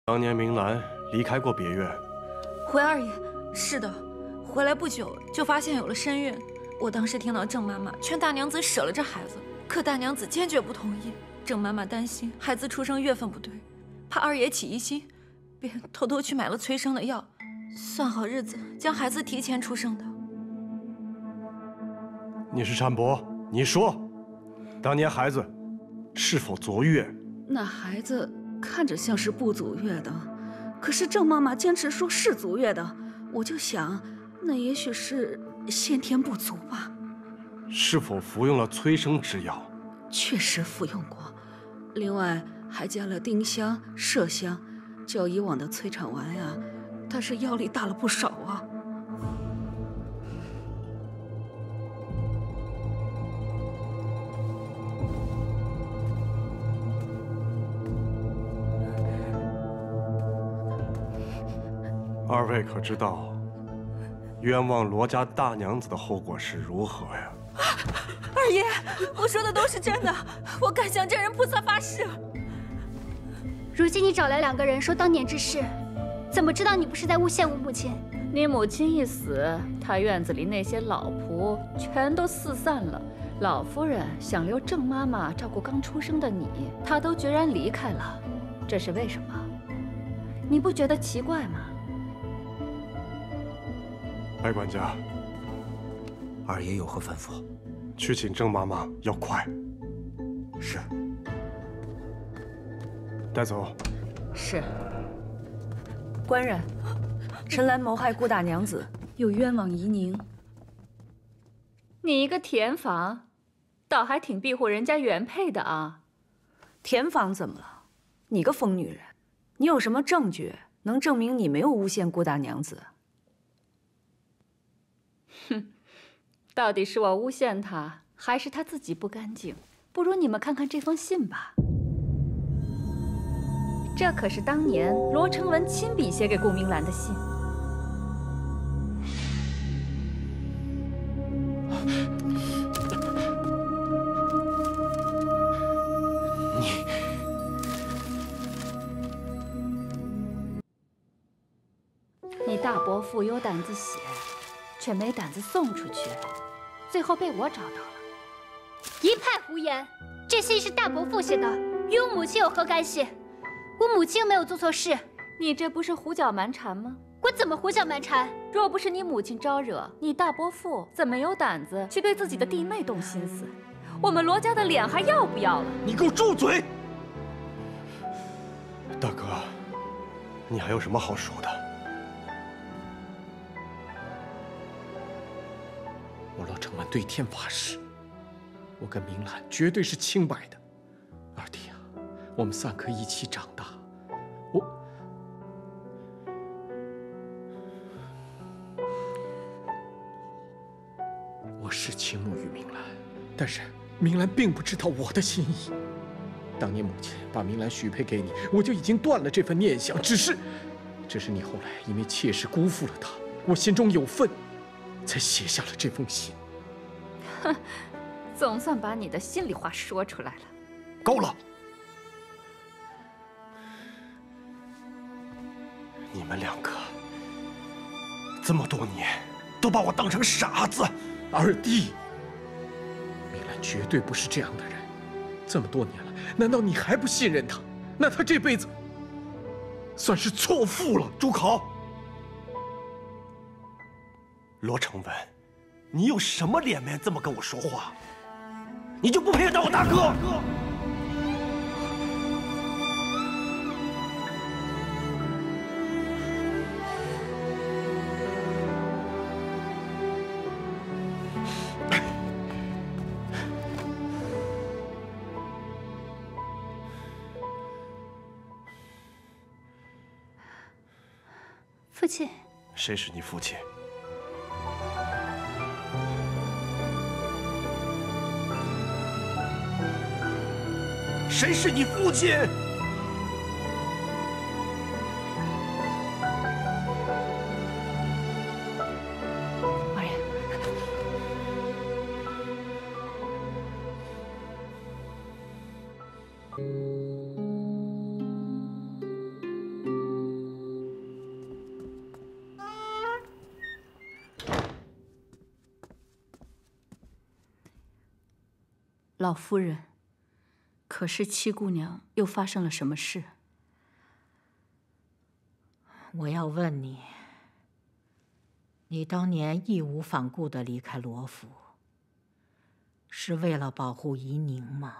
当年明兰离开过别院。 回二爷，是的，回来不久就发现有了身孕。我当时听到郑妈妈劝大娘子舍了这孩子，可大娘子坚决不同意。郑妈妈担心孩子出生月份不对，怕二爷起疑心，便偷偷去买了催生的药，算好日子将孩子提前出生的。 你是产婆，你说，当年孩子是否足月？ 那孩子看着像是不足月的，可是郑妈妈坚持说是足月的，我就想，那也许是先天不足吧。 是否服用了催生之药？ 确实服用过，另外还加了丁香、麝香，较以往的催产丸呀，但是药力大了不少啊。 二位可知道，冤枉罗家大娘子的后果是如何呀？ 二爷，我说的都是真的，我敢向真人菩萨发誓。 如今你找来2个人说当年之事，怎么知道你不是在诬陷我母亲？ 你母亲一死，他院子里那些老仆全都四散了。老夫人想留郑妈妈照顾刚出生的你，她都决然离开了，这是为什么？你不觉得奇怪吗？ 白管家， 二爷有何吩咐？ 去请郑妈妈，要快。 是。 带走。 是。官人，陈兰谋害顾大娘子，又冤枉怡宁。 你一个田房，倒还挺庇护人家原配的啊。 田房怎么了？你个疯女人，你有什么证据能证明你没有诬陷顾大娘子？ 哼，到底是我诬陷他，还是他自己不干净？不如你们看看这封信吧。这可是当年罗成文亲笔写给顾明兰的信。你大伯父有胆子写，却没胆子送出去，最后被我找到了。 一派胡言！这信是大伯父写的，与我母亲有何干系？我母亲又没有做错事。 你这不是胡搅蛮缠吗？ 我怎么胡搅蛮缠？ 若不是你母亲招惹，你大伯父怎么有胆子去对自己的弟妹动心思？我们罗家的脸还要不要了？ 你给我住嘴！ 大哥，你还有什么好说的？ 我罗成文对天发誓，我跟明兰绝对是清白的。二弟啊，我们3个一起长大，我是倾慕于明兰，但是明兰并不知道我的心意。当年母亲把明兰许配给你，我就已经断了这份念想。只是你后来因为妾室辜负了她，我心中有愤，才写下了这封信。 哼，总算把你的心里话说出来了。 够了！ 你们2个这么多年都把我当成傻子。 二弟，明兰绝对不是这样的人。这么多年了，难道你还不信任她？那她这辈子算是错付了。 住口！罗成文，你有什么脸面这么跟我说话？你就不配当我大哥？ 父亲， 谁是你父亲？谁是你父亲？ 二爷， 老夫人，可是七姑娘又发生了什么事？ 我要问你，你当年义无反顾地离开罗府，是为了保护怡宁吗？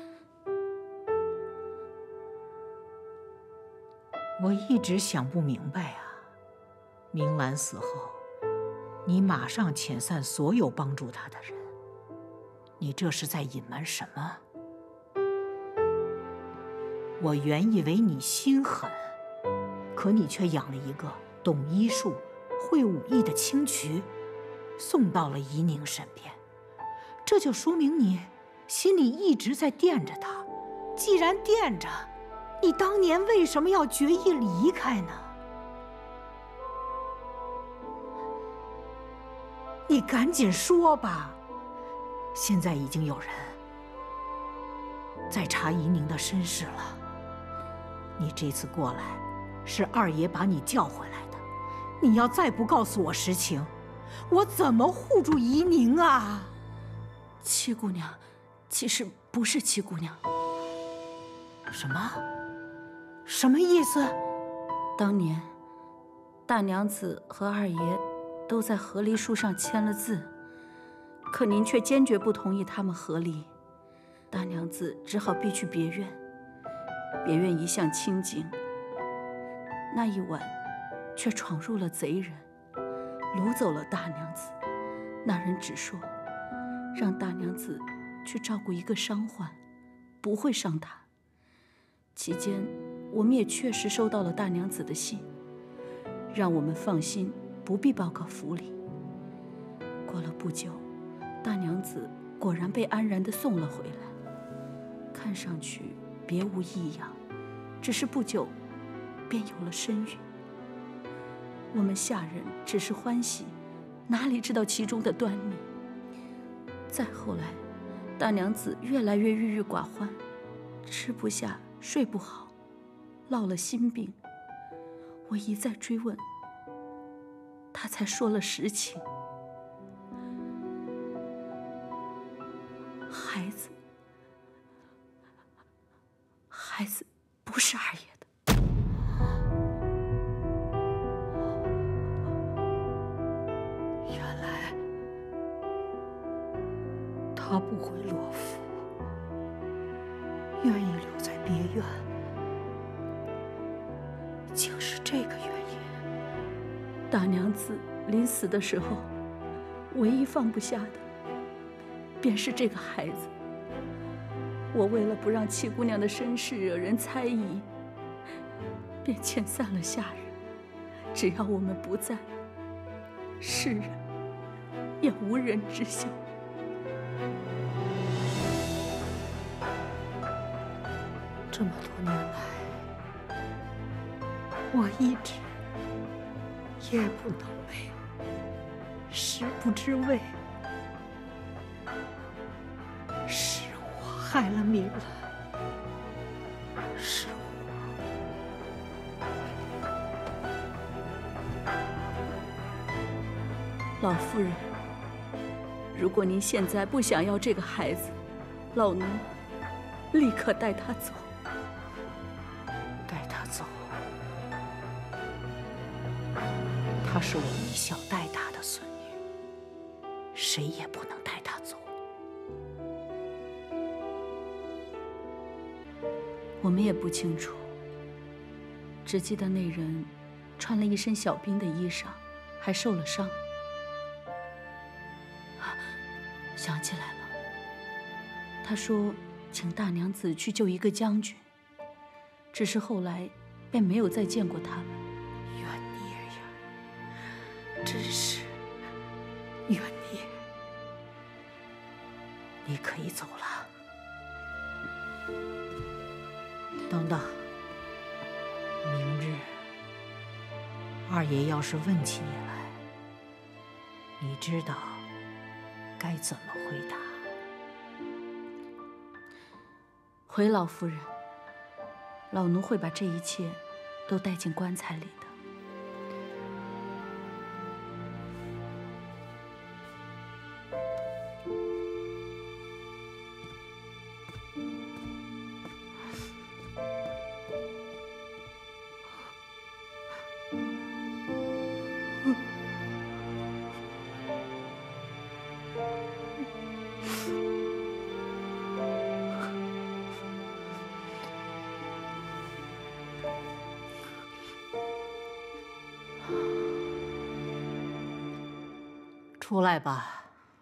我一直想不明白啊，明兰死后，你马上遣散所有帮助她的人，你这是在隐瞒什么？我原以为你心狠，可你却养了一个懂医术、会武艺的青渠，送到了怡宁身边，这就说明你心里一直在惦着她。既然惦着，你当年为什么要决意离开呢？你赶紧说吧！现在已经有人在查怡宁的身世了。你这次过来，是二爷把你叫回来的。你要再不告诉我实情，我怎么护住怡宁啊？ 七姑娘，其实不是七姑娘。 什么？什么意思？ 当年，大娘子和二爷都在和离书上签了字，可您却坚决不同意他们和离，大娘子只好避去别院。别院一向清静，那一晚却闯入了贼人，掳走了大娘子。那人只说让大娘子去照顾一个伤患，不会伤她。期间我们也确实收到了大娘子的信，让我们放心，不必报告府里。过了不久，大娘子果然被安然地送了回来，看上去别无异样，只是不久便有了身孕。我们下人只是欢喜，哪里知道其中的端倪。再后来，大娘子越来越郁郁寡欢，吃不下睡不好，落了心病。我一再追问，她才说了实情。孩子不是二爷的。 原来他不回罗府，愿意留在别院，竟是这个原因。 大娘子临死的时候，唯一放不下的便是这个孩子。我为了不让七姑娘的身世惹人猜疑，便遣散了下人。只要我们不在，世人也无人知晓。 这么多年来，我一直夜不能寐，食不知味。是我害了敏兰，是我。 老夫人，如果您现在不想要这个孩子，老奴立刻带他走。 带他走？她是我一小带大的孙女，谁也不能带她走。 我们也不清楚，只记得那人穿了一身小兵的衣裳，还受了伤。想起来了，他说请大娘子去救一个将军，只是后来便没有再见过他们。 冤孽呀，真是冤孽！你可以走了。等等，明日二爷要是问起你来，你知道该怎么回答？ 回老夫人，老奴会把这一切都带进棺材里的。 出来吧。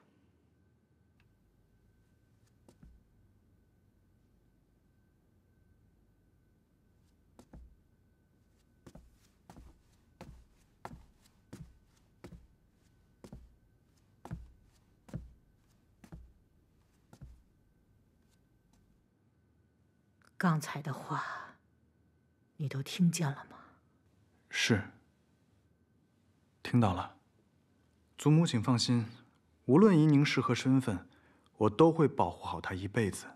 刚才的话，你都听见了吗？ 是，听到了。祖母，请放心，无论怡宁是何身份，我都会保护好她一辈子。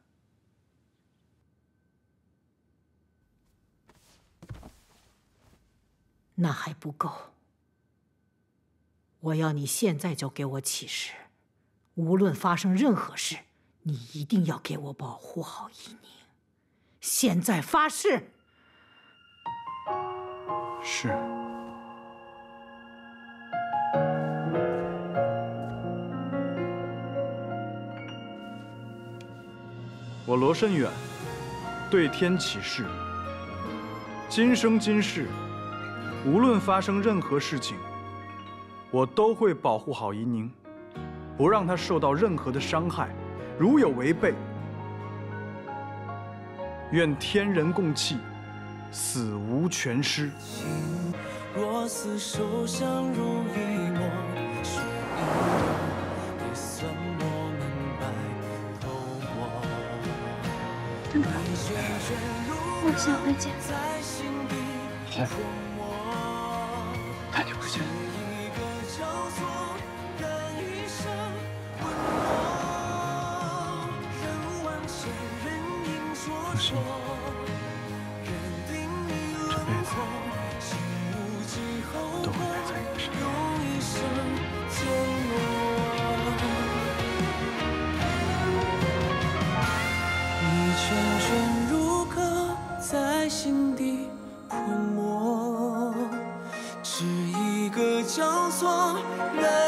那还不够，我要你现在就给我起誓，无论发生任何事，你一定要给我保护好怡宁。现在发誓。 是。我罗申远对天起誓，今生今世，无论发生任何事情，我都会保护好怡宁，不让她受到任何的伤害。如有违背，愿天人共弃，死无全尸。 若厮守相濡以沫，说一诺，也算我们白头过。 我想回家。 好，带你回去。 放心，这辈子我都会陪在你的身边。你圈圈如歌，在心底泼墨，只一个交错。